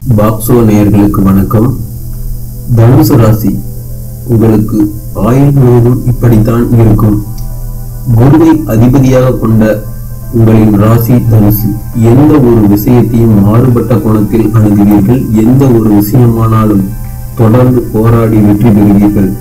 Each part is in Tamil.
பாக்ஸோ நேயர்களுக்கு வணக்கம். தனுசு ராசி உங்களுக்கு ஆயுள் முழுவதும் இப்படித்தான் இருக்கும். குருவை அதிபதியாக கொண்ட உங்களின் ராசி தனுசு. எந்த ஒரு விஷயத்தையும் மாறுபட்ட கோணத்தில் அணுகுவீர்கள். எந்த ஒரு விஷயமானாலும் தொடர்ந்து போராடி வெற்றி பெறுவீர்கள்.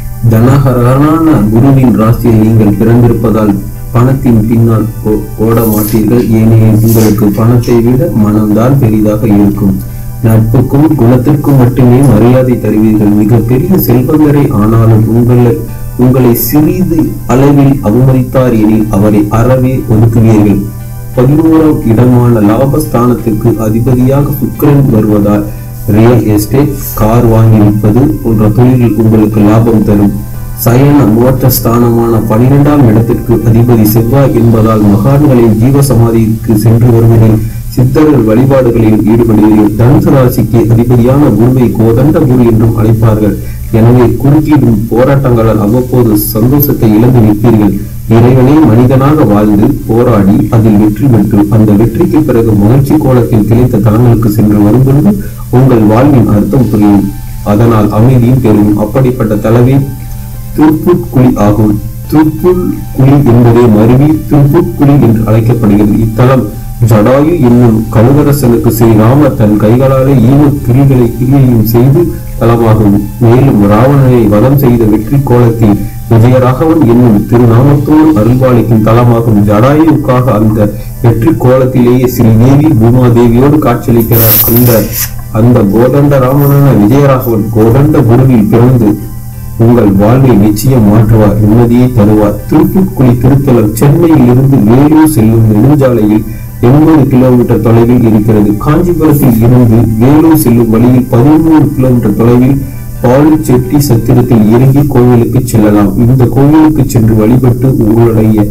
தனகரான குருவின் ராசியில் நீங்கள் பிறந்திருப்பதால் பணத்தின் பின்னால் ஓட மாட்டீர்கள். ஏனெனில் உங்களுக்கு பணத்தை விட மனம்தான் பெரிதாக இருக்கும். நட்புக்கும் குணத்திற்கும் மட்டுமே மரியாதை தருவீர்கள். மிகப்பெரிய செல்வந்தரை ஆனாலும் உங்களை சிறிது அளவில் அவமதித்தார் எனில் அவரை அறவே ஒதுக்குவீர்கள். 11ஆம் இடமான லாபஸ்தானத்திற்கு அதிபதியாக சுக்கிரன் வருவதால் ரியல் எஸ்டேட், கார் வாங்கி விற்பது போன்ற தொழில்கள் உங்களுக்கு லாபம் தரும். சயன மோட்ச ஸ்தானமான 12ஆம் இடத்திற்கு அதிபதி செவ்வாய் என்பதால் மகான்களின் ஜீவசமாதிக்கு சென்று வருவதில் சித்தர்கள் வழிபாடுகளில் ஈடுபடுவீர்கள். தனுசு ராசிக்கு அதிபதியான குருவை கோதண்ட குரு என்றும் அழைப்பார்கள். எனவே குறுக்கீடும் போராட்டங்களால் அவ்வப்போது சந்தோஷத்தை இழந்து நிற்பீர்கள். இறைவனே மனிதனாக வாழ்ந்து போராடி அதில் வெற்றி பெற்று அந்த வெற்றிக்கு பிறகு மகிழ்ச்சி கோலத்தில் திளைத்த தலங்களுக்கு சென்று வரும்பொழுது உங்கள் வாழ்வின் அர்த்தம் புரியும். அதனால் அமைதியும் பெறும். அப்படிப்பட்ட தலவே திருப்புட்குழி ஆகும். திருப்புட்குழி என்பதே மருவி திருப்புட்குழி என்று அழைக்கப்படுகிறது. இத்தலம் ஜடாயு என்னும் கழுவரசனுக்கு ஸ்ரீராமர் தன் கைகளாலே கிரியையும் செய்து தலமாகும். மேலும் ராவணனை வதம் செய்த வெற்றி கோலத்தில் விஜயராகவன் என்னும் திருநாமத்தோடு அருள்பாலிக்கும் தலமாகும். ஜடாயுக்காக அந்த வெற்றி கோலத்திலேயே ஸ்ரீதேவி பூமாதேவியோடு காட்சியளிக்கிறார். அந்த கோதண்ட ராமனான விஜயராகவன் கோதண்ட குருவில் பிறந்து உங்கள் வாழ்வை நிச்சயம் மாற்றுவார், நிம்மதியை தருவார். திருப்புட்குழி திருத்தலம் சென்னையில் இருந்து வேலூர் செல்லும் நெடுஞ்சாலையில் 80 கிலோமீட்டர் தொலைவில் இருக்கிறது. காஞ்சிபுரத்தில் இருந்து வேலூர் செல்லும் வழியில் 13 கிலோமீட்டர் தொலைவில் பாலிச்செட்டி சத்திரத்தில் இறங்கி கோவிலுக்கு செல்லலாம். இந்த கோவிலுக்கு சென்று வழிபட்டு உங்களுடைய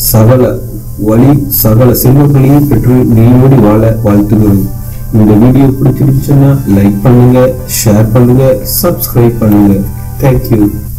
சகல செல்வங்களையும் பெற்று நீயோடி வாழ வாழ்த்துகிறோம். இந்த வீடியோ பிடிச்சிருந்துச்சுன்னா லைக் பண்ணுங்க, ஷேர் பண்ணுங்க, சப்ஸ்கிரைப் பண்ணுங்க. Thank you.